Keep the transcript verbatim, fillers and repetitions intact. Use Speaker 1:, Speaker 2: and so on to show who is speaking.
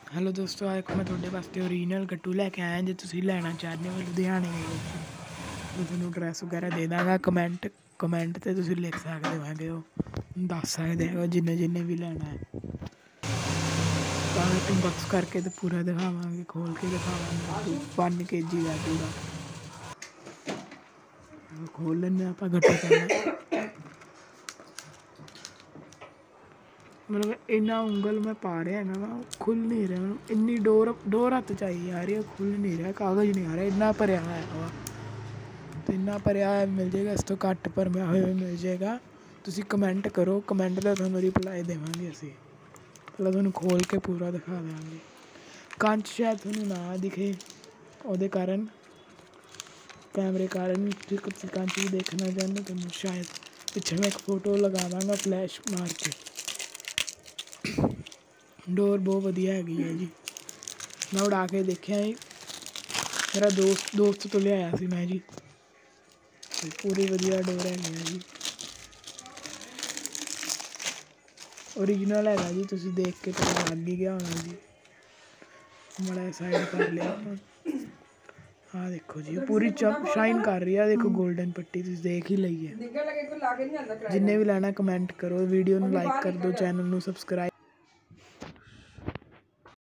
Speaker 1: Hello दोस्तों, आज मैं थोड़े वास्ते ओरिजिनल गट्टू लैके आया। जो तुम लेना चाहते हो लुधियाने तो थोड़ा ड्रैस वगैरह दे दाँगा। कमेंट कमेंट तो तुम लिख सकते हो, दस सकते हो जिन्हें जिन्हें भी लेना है। इनबॉक्स करके तो पूरा दिखावे, खोल के दिखावे। वन के जी का पूरा खोल लें आप गट्टू पहले। मतलब इन्ना उंगल मैं पा रहा है ना, खुल नहीं रहा। मतलब इन्नी डोर डोर हत्थ चाहिए आ रही है, खुल नहीं रहा, कागज़ नहीं आ रहा। इन्ना भरया है हवा तो इन्ना भरया है मिल जाएगा। इस तो घट भरया हुआ मिल जाएगा। तुम कमेंट करो, कमेंट का थोड़ा रिप्लाई देवांगे असी। पहले थोड़ा खोल के पूरा दिखा देंगे। कंच शायद थोड़ा ना दिखे वो कारण, कैमरे कारण कंच भी देखना चाहते तुम शायद। पिछे मैं एक फोटो लगा दाँगा फ्लैश मार के। डोर बहुत वधिया हैगी है जी, मैं उड़ा के देखिया जी। मेरा दोस्त दोस्त तो ले आया सी मैं जी, पूरी वधिया डोर हैगी है जी। ओरिजिनल हैगा जी, तुम देख के पता लग ही गया होना जी। बड़ा साइड कर लिया हाँ देखो जी, पूरी चम शाइन कर रही है। देखो गोल्डन पट्टी तुम देख ही ली है। जिन्हें भी लेना कमेंट करो, वीडियो लाइक कर दो, चैनल को सबसक्राइब